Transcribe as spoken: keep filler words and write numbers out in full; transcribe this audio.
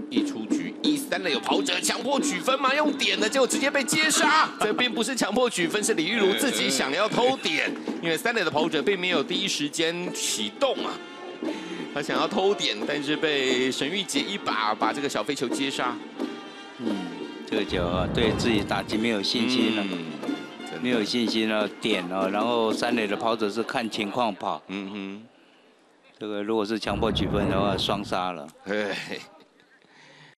一出局，一三垒有跑者强迫取分嘛，用点的结果直接被接杀。这并不是强迫取分，是李玉如自己想要偷点，因为三垒的跑者并没有第一时间启动啊。 他想要偷点，但是被沈玉杰一把把这个小飞球接杀。 嗯，这个球啊，对自己打击没有信心了，嗯、没有信心了，点了，然后三垒的跑者是看情况跑。嗯哼，这个如果是强迫取分的话，双杀了。 对。